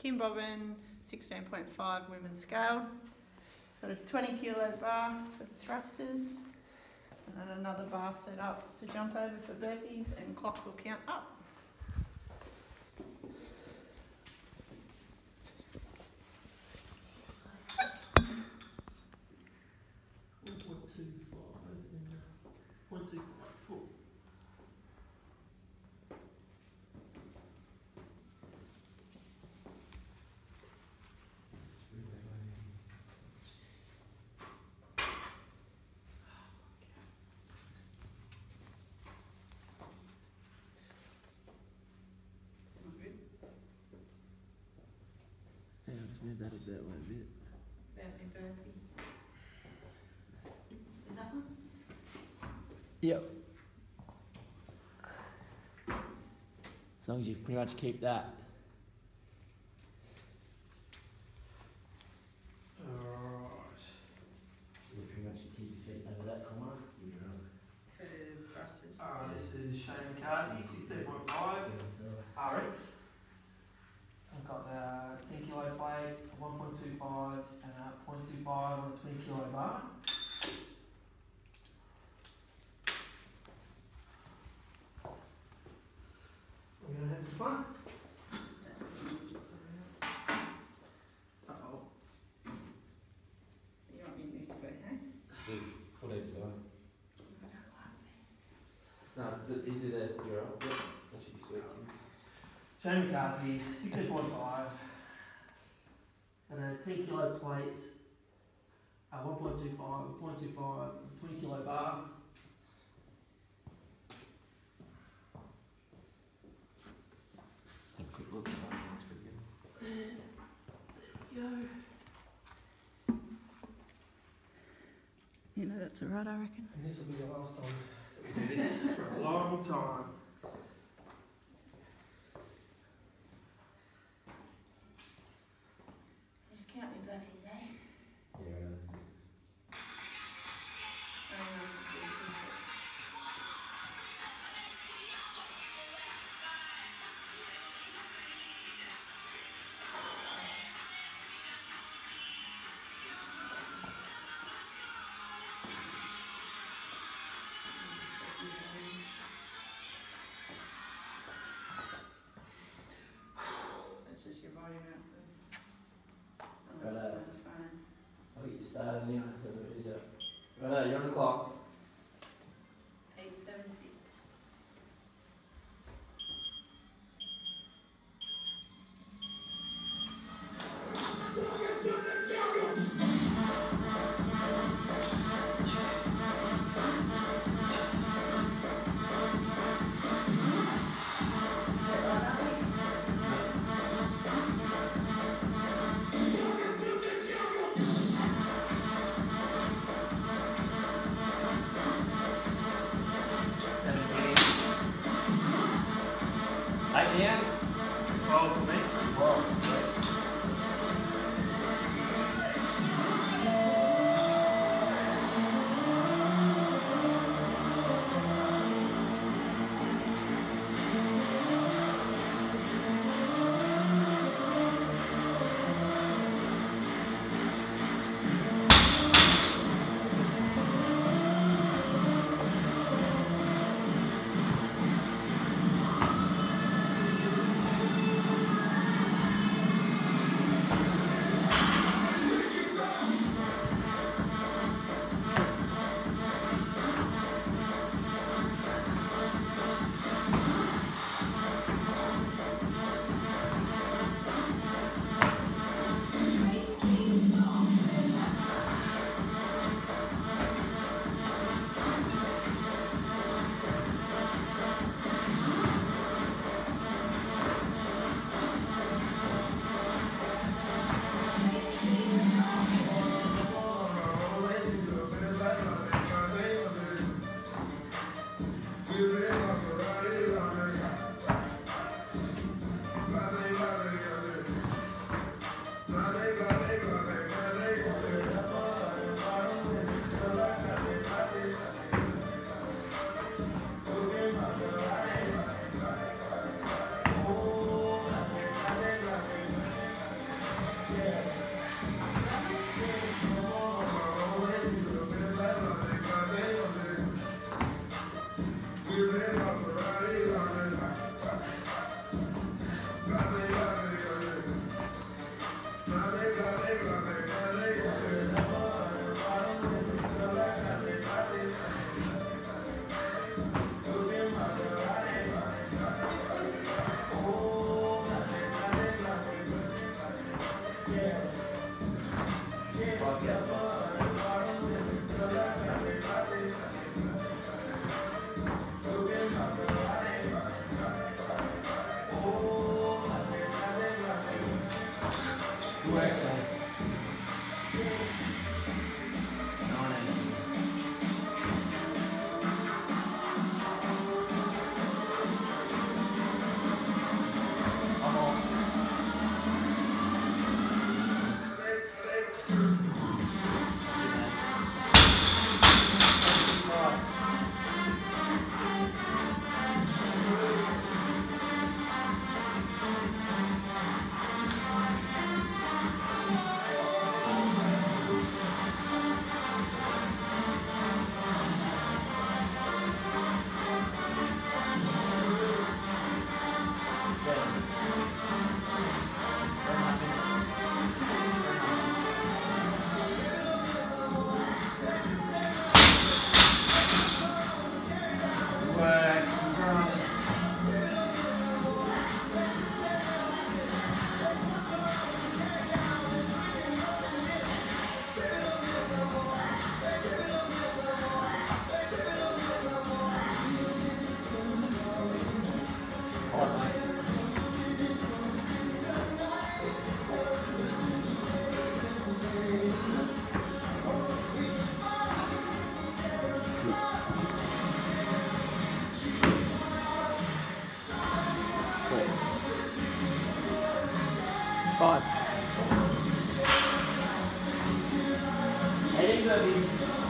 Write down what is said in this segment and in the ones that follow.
Kim Bobbin, 16.5 women's scaled. It's got a 20 kilo bar for thrusters, and then another bar set up to jump over for burpees, and clock will count up. Move that a bit, a bit. Burpee. And that one? Yep. As long as you pretty much keep that. Alright. You pretty much keep your feet over that corner. For thrusters. This is Shane McCarthy, 16.5 RX. I've got the 10 kilo plate, 1.25 and a 0.25 on a 20 kilo bar. We're going to have some fun. Uh-oh. You want me this way, hey? Do foot either side. No, you do that, you're up. Yep, that should be sweet. Shane McCarthy, 16.5. And a 10 kilo plate, 1.25, 0.25, 20 kilo bar. Have a quick look. Looks pretty good. There we go. You know that's alright, I reckon. And this will be the last time that we do this for a long time. Just count me burpees, eh? Yeah. It's just your volume output. Right. Unless it's on the phone. I'll get you started now. Right, you're on the clock. 876. Right down. 12 for me. Well, work, so. 19. Five. Heading burpees.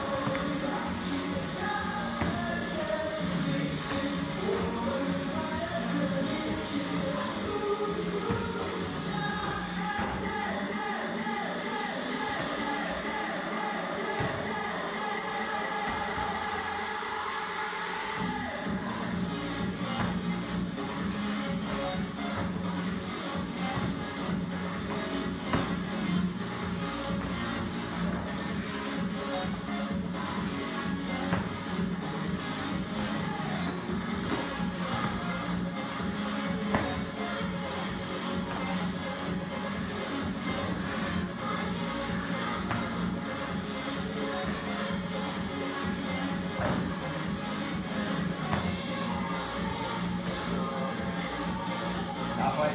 Halfway.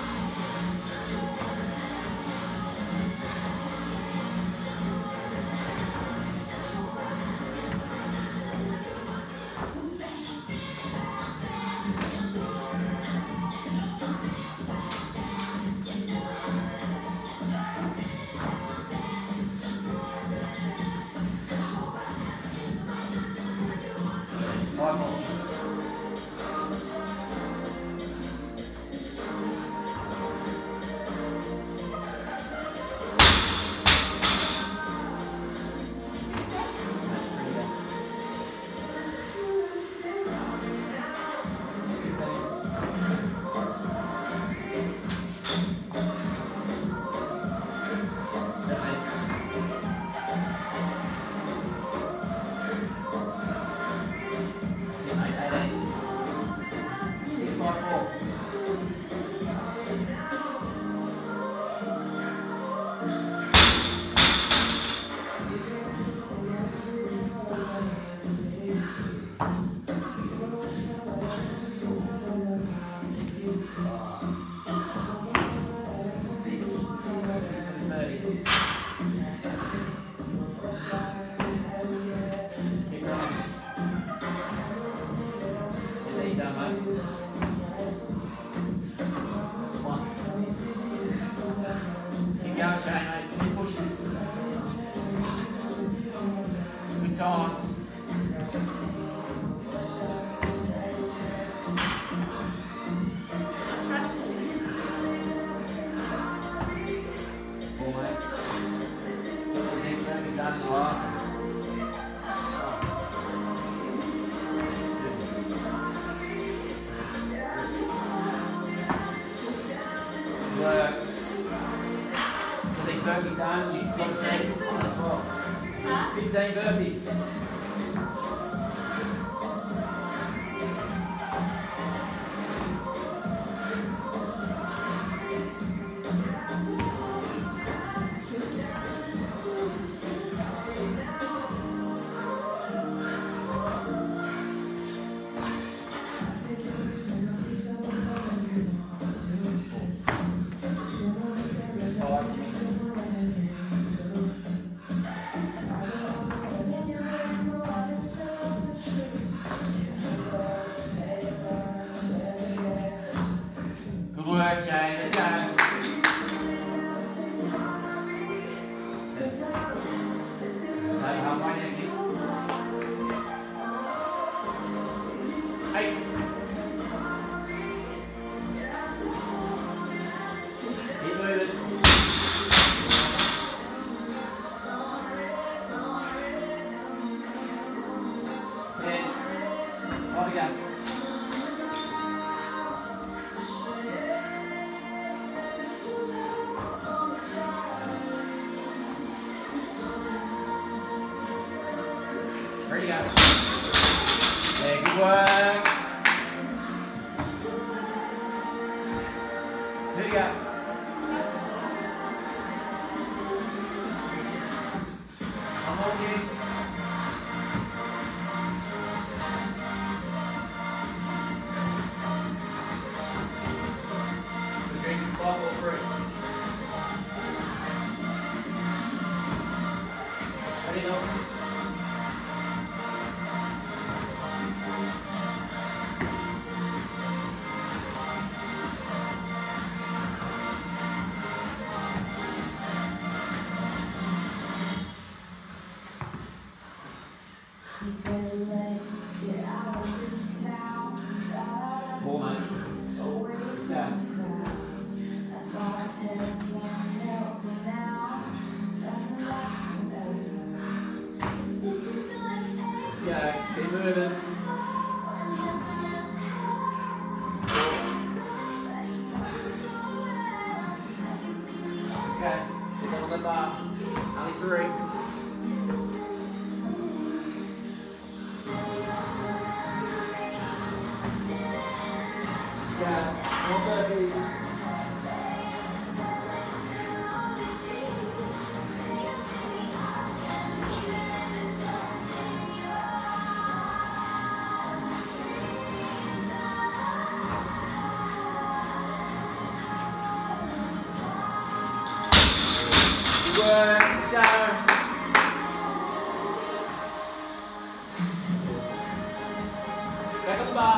One more. Good time. Work. So these burpees done, you've got 15 on the floor. 15 burpees. This is 5. let's go. Halfway now, Eight. Keep moving. 10. On we go. Ready to go. Yeah, good work. 2 to go. One more kick. We're drinking bottle fruit. Ready to go. Four, mate. Let's go. Let's go. Keep moving. Let's go. Get on the bar. Only 3. Yeah, more burpees. Good work, go. Back on the bar.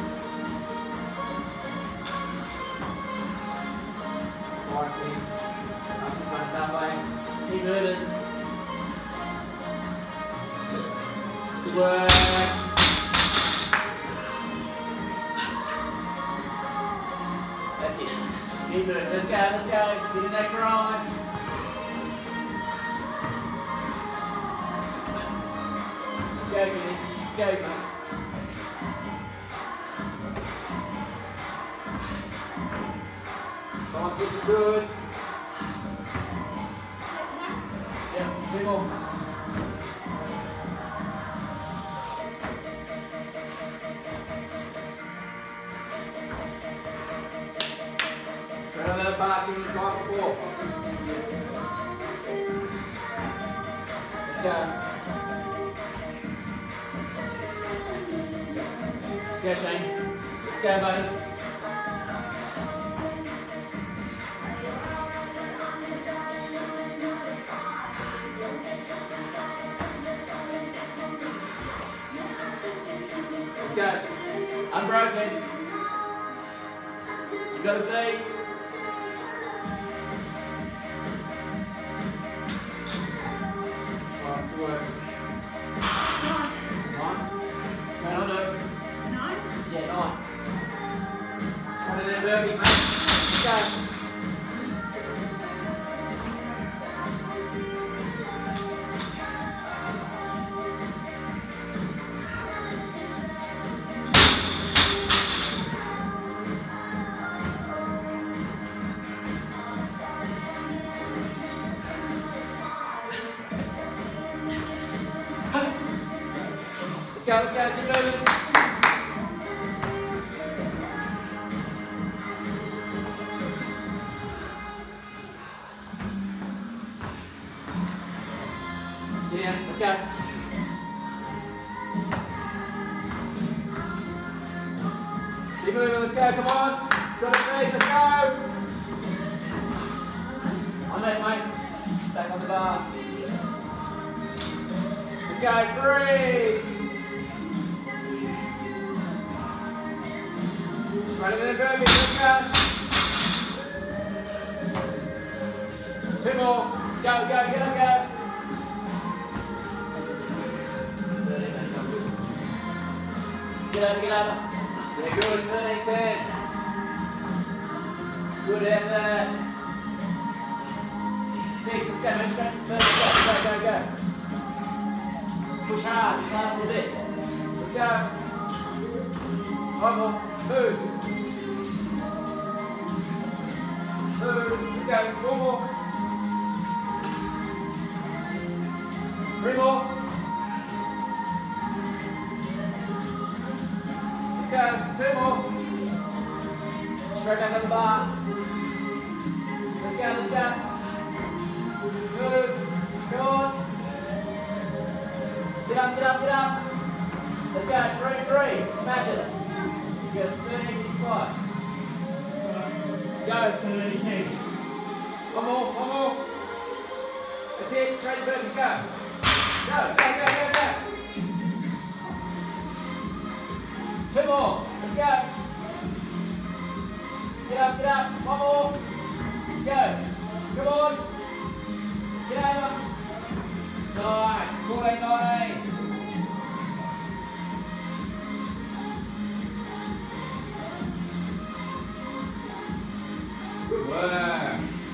Keep moving. Good work. That's it. Keep moving. Let's go, let's go. Get in that grind. Let's go, Kenny. Let's go, mate. Time's looking good. Yeah, 2 more. Straight on that bar, give me 5 or 4. Let's go. Let's go, Shane. Let's go, buddy. Let's go. Unbroken. You got to beat. Alright, good work. 9. Turn on it. 9? Yeah, 9. Straight in there, burpee, mate. Let's go. Let's go, keep moving. Yeah, let's go. Keep moving, let's go, come on. Got it, mate, let's go. On that, mate. Back on the bar. Let's go, freeze. Right in there, baby. Let's go. 2 more. Go, go, go, go. 13, mate, come good. Get over, get over. Yeah, good. 13, 10. Good effort. 6, let's go, mate, straight. Go, go, go, go. Push hard, this last little bit. Let's go. 1 more. Move. Move. Let's go. 4 more. 3 more. Let's go. 2 more. Straight back on the bar. Let's go, let's go. Move. Come on. Get up, get up, get up. Let's go. 3, 3. Smash it. Good. 13, 55. Go. 32. 1 more, 1 more. That's it. Straight burpees. Go. Go, go, go, go, go. 2 more. Let's go. Get up, get up. 1 more. Go. Come on. Get over. Nice. 14, 19. Good work.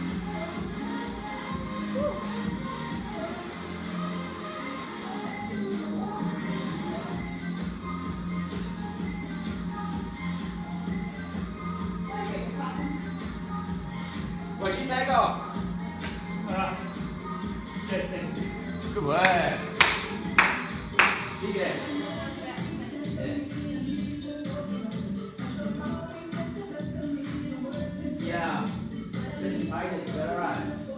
What'd you take off? 10 seconds. Good work. Dig it. Yeah. Sitting tight, is that alright?